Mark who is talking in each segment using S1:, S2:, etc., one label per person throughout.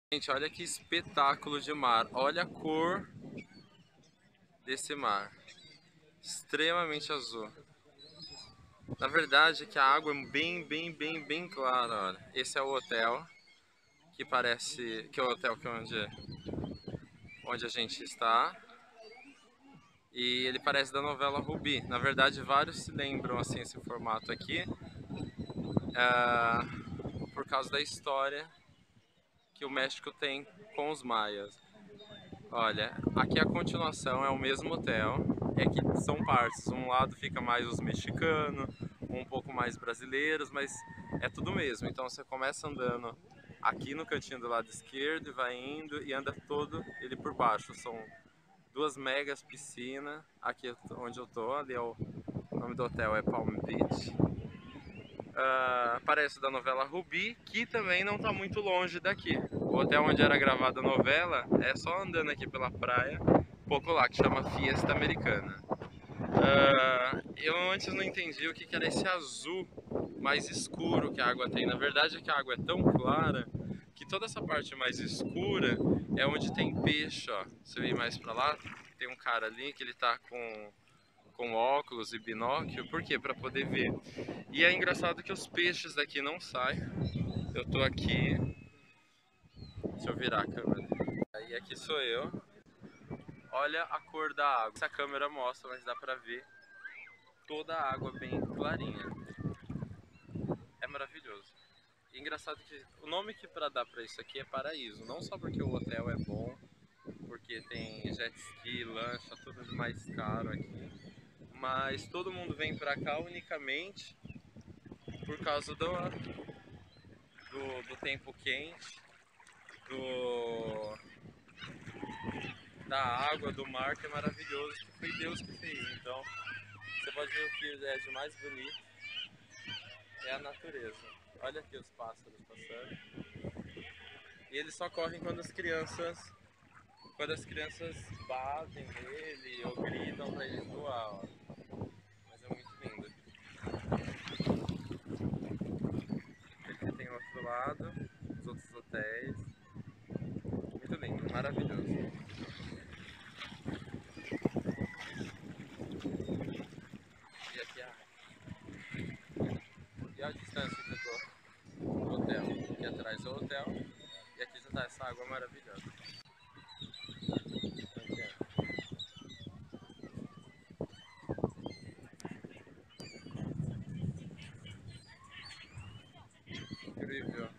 S1: Gente, olha que espetáculo de mar. Olha a cor desse mar. Extremamente azul. Na verdade, que a água é bem clara, olha. Esse é o hotel, que parece que é o hotel que é onde a gente está. E ele parece da novela Rubi. Na verdade, vários se lembram assim esse formato aqui, por causa da história que o México tem com os maias. Olha, aqui a continuação é o mesmo hotel, é que são partes. Um lado fica mais os mexicanos, um pouco mais brasileiros, mas é tudo mesmo. Então você começa andando aqui no cantinho do lado esquerdo e vai indo e anda todo ele por baixo. São duas megas piscinas, aqui onde eu tô, ali é o nome do hotel é Palm Beach. Parece da novela Rubi, que também não está muito longe daqui. O hotel onde era gravada a novela é só andando aqui pela praia, pouco lá, que chama Fiesta Americana. Eu antes não entendi o que era esse azul mais escuro que a água tem. Na verdade é que a água é tão clara que toda essa parte mais escura é onde tem peixe, ó. Você vem mais pra lá, tem um cara ali que ele tá com óculos e binóculo, por quê? Para poder ver. E é engraçado que os peixes daqui não saem. Eu tô aqui, deixa eu virar a câmera. Aí aqui sou eu. Olha a cor da água. Essa câmera mostra, mas dá pra ver toda a água bem clarinha. É maravilhoso. E engraçado que o nome que para dar para isso aqui é paraíso, não só porque o hotel é bom, porque tem jet ski, lancha, tudo mais caro aqui, mas todo mundo vem para cá unicamente por causa do tempo quente, da água, do mar, que é maravilhoso, que foi Deus que fez. Então, você pode ver o que é de mais bonito, é a natureza. Olha aqui os pássaros passando. E eles só correm quando as crianças batem nele ou gritam para ele voar. Ó. Mas é muito lindo. Aqui tem outro lado, os outros hotéis. Muito lindo, maravilhoso. E aqui e a distância que eu tô do hotel. Aqui atrás é o hotel e aqui já tá essa água maravilhosa. Incrível.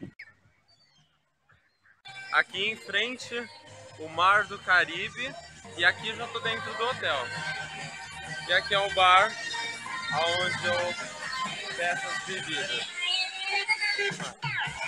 S1: Aqui em frente, o Mar do Caribe, e aqui eu já tô dentro do hotel. E aqui é o bar onde eu peço as bebidas.